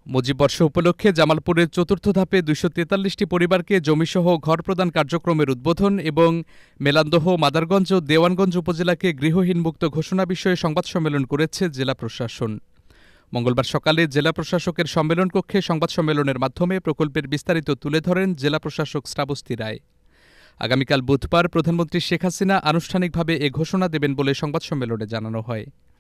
মুজিববর্ষ উপলক্ষে জামালপুরের চতুর্থ ধাপে ২৪৩টি পরিবারকে জমিসহ ঘর প্রদান কার্যক্রমের উদ্বোধন এবং মেলান্দহ, মাদারগঞ্জ ও দেওয়ানগঞ্জ উপজেলাকে গৃহহীনমুক্ত ঘোষণা বিষয়ে সংবাদ সম্মেলন করেছে জেলা প্রশাসন। মঙ্গলবার সকালে জেলা প্রশাসকের সম্মেলন কক্ষে সংবাদ সম্মেলনের মাধ্যমে প্রকল্পের বিস্তারিত তুলে ধরেন জেলা প্রশাসক শ্রাবস্তী রায়। আগামীকাল বুধবার প্রধানমন্ত্রী শেখ হাসিনা আনুষ্ঠানিকভাবে এ ঘোষণা দেবেন বলে সংবাদ সম্মেলনে জানানো হয়।